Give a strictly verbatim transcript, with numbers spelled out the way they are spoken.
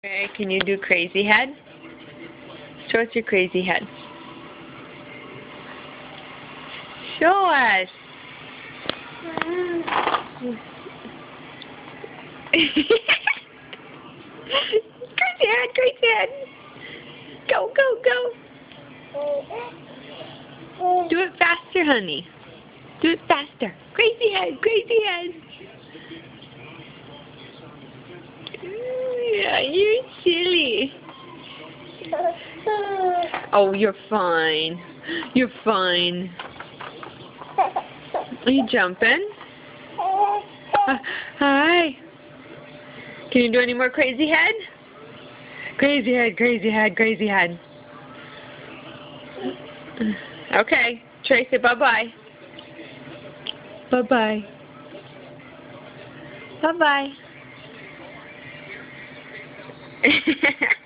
Okay, can you do crazy head? Show us your crazy head. Show us. Crazy head, crazy head. Go, go, go. Do it faster, honey. Do it faster. Crazy head, crazy head. Yeah, you're silly. Oh, you're fine. You're fine. Are you jumping? Uh, hi. Can you do any more crazy head? Crazy head, crazy head, crazy head. Okay. Tracy, bye-bye. Bye-bye. Bye-bye.